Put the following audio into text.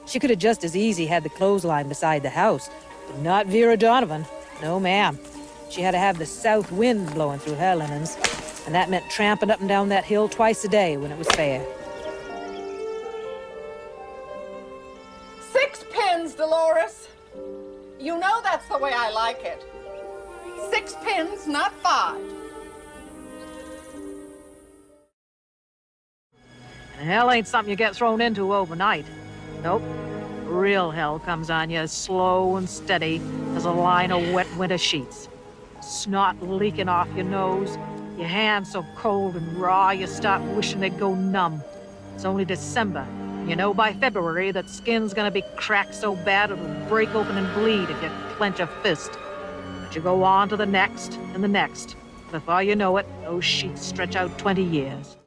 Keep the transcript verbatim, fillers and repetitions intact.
She could have just as easy had the clothesline beside the house, but not Vera Donovan. No, ma'am. She had to have the south wind blowing through her linens, and that meant tramping up and down that hill twice a day when it was fair. Six pins, Dolores. You know that's the way I like it. Six pins, not five. And hell ain't something you get thrown into overnight. Nope. Real hell comes on you slow and steady as a line of wet winter sheets. Snot leaking off your nose, your hands so cold and raw you start wishing they'd go numb. It's only December. You know by February that skin's gonna be cracked so bad it'll break open and bleed if you clench a fist. But you go on to the next and the next. Before you know it, those sheets stretch out twenty years.